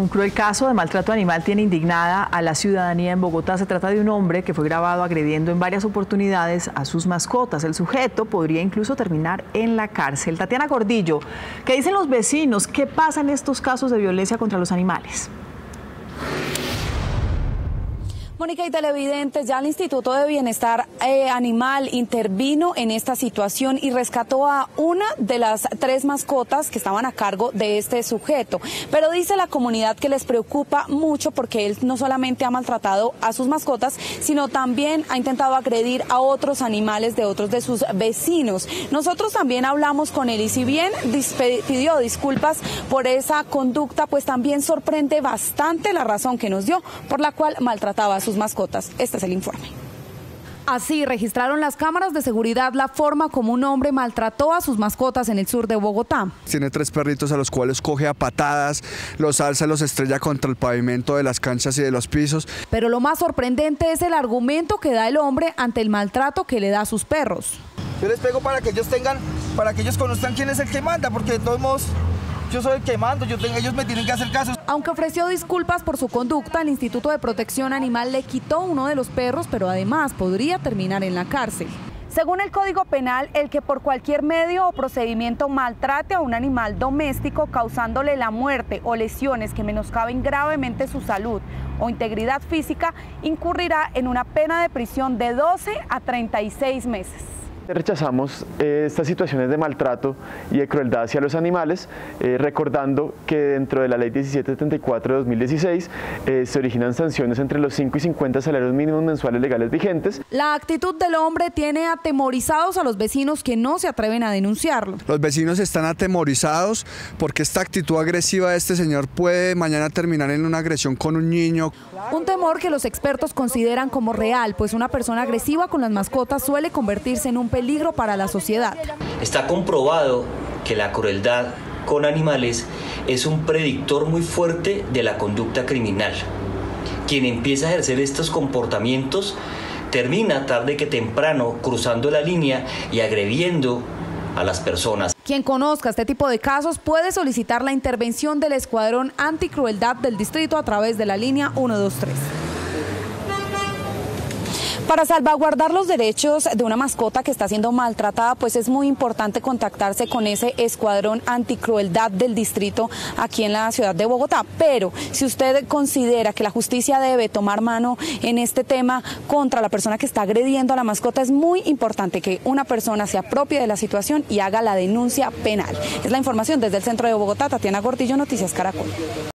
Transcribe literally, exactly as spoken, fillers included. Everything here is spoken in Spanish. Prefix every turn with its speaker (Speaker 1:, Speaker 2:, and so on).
Speaker 1: Un cruel caso de maltrato animal tiene indignada a la ciudadanía en Bogotá. Se trata de un hombre que fue grabado agrediendo en varias oportunidades a sus mascotas. El sujeto podría incluso terminar en la cárcel. Tatiana Gordillo, ¿qué dicen los vecinos? ¿Qué pasa en estos casos de violencia contra los animales?
Speaker 2: Mónica y televidentes, ya el Instituto de Bienestar eh, Animal intervino en esta situación y rescató a una de las tres mascotas que estaban a cargo de este sujeto. Pero dice la comunidad que les preocupa mucho porque él no solamente ha maltratado a sus mascotas, sino también ha intentado agredir a otros animales de otros de sus vecinos. Nosotros también hablamos con él y si bien pidió disculpas por esa conducta, pues también sorprende bastante la razón que nos dio por la cual maltrataba a sus mascotas. Este es el informe. Así registraron las cámaras de seguridad la forma como un hombre maltrató a sus mascotas en el sur de Bogotá.
Speaker 3: Tiene tres perritos a los cuales coge a patadas, los alza, los estrella contra el pavimento de las canchas y de los pisos.
Speaker 2: Pero lo más sorprendente es el argumento que da el hombre ante el maltrato que le da a sus perros.
Speaker 4: Yo les pego para que ellos tengan, para que ellos conozcan quién es el que manda, porque de todos modos yo soy el que mando, yo tengo, ellos me tienen que hacer caso.
Speaker 2: Aunque ofreció disculpas por su conducta, el Instituto de Protección Animal le quitó uno de los perros, pero además podría terminar en la cárcel. Según el Código Penal, el que por cualquier medio o procedimiento maltrate a un animal doméstico causándole la muerte o lesiones que menoscaben gravemente su salud o integridad física, incurrirá en una pena de prisión de doce a treinta y seis meses.
Speaker 5: Rechazamos eh, estas situaciones de maltrato y de crueldad hacia los animales, eh, recordando que dentro de la ley diecisiete setenta y cuatro de dos mil dieciséis eh, se originan sanciones entre los cinco y cincuenta salarios mínimos mensuales legales vigentes.
Speaker 2: La actitud del hombre tiene atemorizados a los vecinos que no se atreven a denunciarlo.
Speaker 3: Los vecinos están atemorizados porque esta actitud agresiva de este señor puede mañana terminar en una agresión con un niño.
Speaker 2: Un temor que los expertos consideran como real, pues una persona agresiva con las mascotas suele convertirse en un peligro para la sociedad.
Speaker 6: Está comprobado que la crueldad con animales es un predictor muy fuerte de la conducta criminal. Quien empieza a ejercer estos comportamientos termina tarde que temprano cruzando la línea y agrediendo a las personas.
Speaker 2: Quien conozca este tipo de casos puede solicitar la intervención del Escuadrón Anticrueldad del distrito a través de la línea uno dos tres. Para salvaguardar los derechos de una mascota que está siendo maltratada, pues es muy importante contactarse con ese escuadrón anticrueldad del distrito aquí en la ciudad de Bogotá. Pero si usted considera que la justicia debe tomar mano en este tema contra la persona que está agrediendo a la mascota, es muy importante que una persona se apropie de la situación y haga la denuncia penal. Es la información desde el centro de Bogotá. Tatiana Gordillo, Noticias Caracol.